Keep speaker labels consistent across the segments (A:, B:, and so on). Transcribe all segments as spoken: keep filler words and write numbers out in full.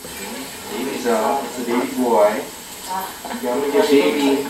A: Baby's out. It's a baby boy. Young baby.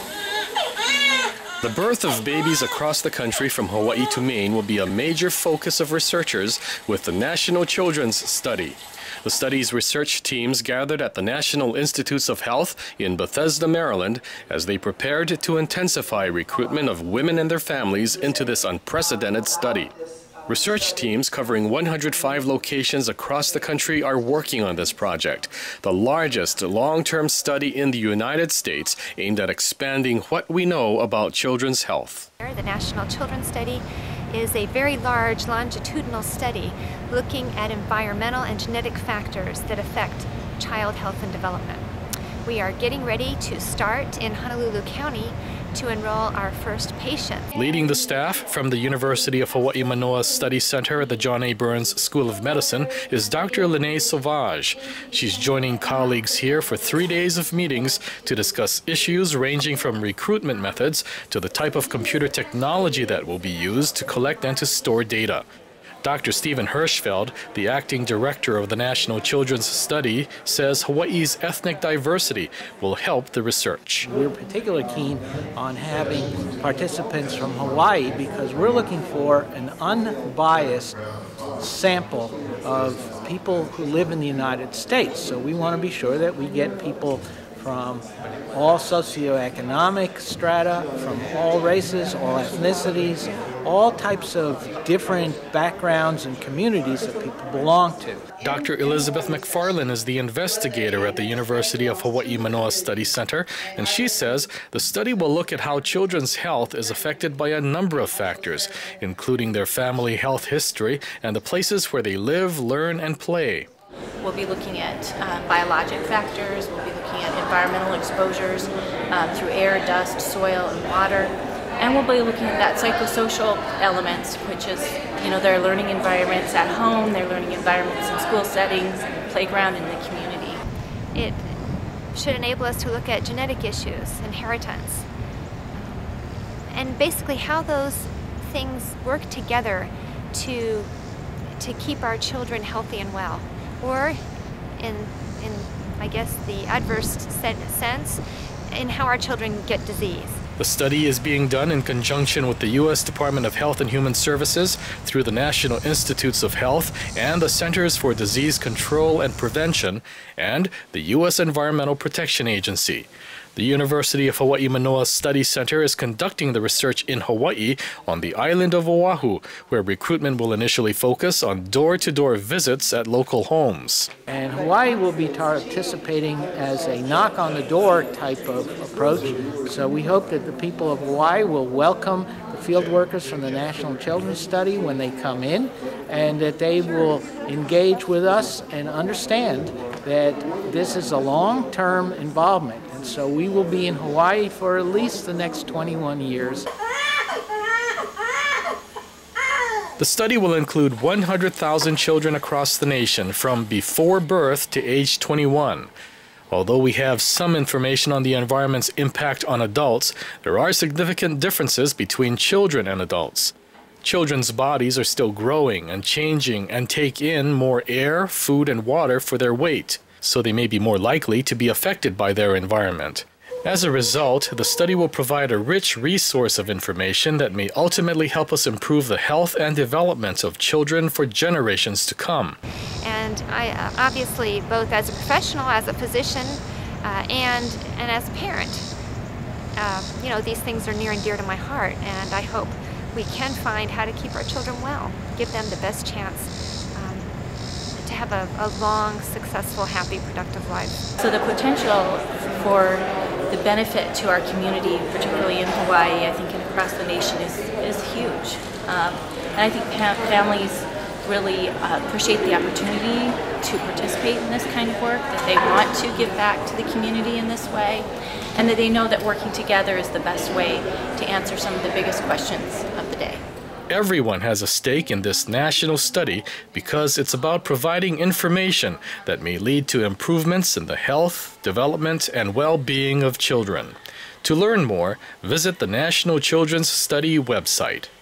B: The birth of babies across the country from Hawaii to Maine will be a major focus of researchers with the National Children's Study. The study's research teams gathered at the National Institutes of Health in Bethesda, Maryland, as they prepared to intensify recruitment of women and their families into this unprecedented study. Research teams covering one hundred five locations across the country are working on this project, the largest long-term study in the United States aimed at expanding what we know about children's health.
C: The National Children's Study is a very large longitudinal study looking at environmental and genetic factors that affect child health and development. We are getting ready to start in Honolulu County to enroll our first patient.
B: Leading the staff from the University of Hawai'i Manoa Study Center at the John A. Burns School of Medicine is Doctor Lene Sauvage. She's joining colleagues here for three days of meetings to discuss issues ranging from recruitment methods to the type of computer technology that will be used to collect and to store data. Doctor Stephen Hirschfeld, the acting director of the National Children's Study, says Hawaii's ethnic diversity will help the research.
D: We're particularly keen on having participants from Hawaii because we're looking for an unbiased sample of people who live in the United States. So we want to be sure that we get people from all socioeconomic strata, from all races, all ethnicities, all types of different backgrounds and communities that people belong to.
B: Doctor Elizabeth McFarlane is the investigator at the University of Hawai'i Manoa Study Center, and she says the study will look at how children's health is affected by a number of factors, including their family health history and the places where they live, learn, and play.
E: We'll be looking at uh, biologic factors, we'll be looking at environmental exposures uh, through air, dust, soil, and water. And we'll be looking at that psychosocial elements, which is, you know, their learning environments at home, their learning environments in school settings, playground, in the community.
C: It should enable us to look at genetic issues, inheritance, and basically how those things work together to, to keep our children healthy and well. Or in, in, I guess, the adverse sense, in how our children get disease.
B: The study is being done in conjunction with the U S Department of Health and Human Services through the National Institutes of Health and the Centers for Disease Control and Prevention and the U S Environmental Protection Agency. The University of Hawai'i Manoa Study Center is conducting the research in Hawaii on the island of Oahu, where recruitment will initially focus on door-to-door visits at local homes.
D: And Hawaii will be participating as a knock-on-the-door type of approach. So we hope that the people of Hawaii will welcome the field workers from the National Children's Study when they come in, and that they will engage with us and understand that this is a long-term involvement. And so we will be in Hawaii for at least the next twenty-one years.
B: The study will include one hundred thousand children across the nation from before birth to age twenty-one. Although we have some information on the environment's impact on adults, there are significant differences between children and adults. Children's bodies are still growing and changing and take in more air, food, and water for their weight, so they may be more likely to be affected by their environment. As a result, the study will provide a rich resource of information that may ultimately help us improve the health and development of children for generations to come.
C: And I uh, obviously, both as a professional, as a physician, uh, and, and as a parent, uh, you know, these things are near and dear to my heart, and I hope we can find how to keep our children well, give them the best chance um, to have a, a long, successful, happy, productive life.
E: So the potential for the benefit to our community, particularly in Hawaii, I think, and across the nation, is, is huge. Um, and I think families really uh, appreciate the opportunity to participate in this kind of work, that they want to give back to the community in this way, and that they know that working together is the best way to answer some of the biggest questions of the day.
B: Everyone has a stake in this national study because it's about providing information that may lead to improvements in the health, development, and well-being of children. To learn more, visit the National Children's Study website.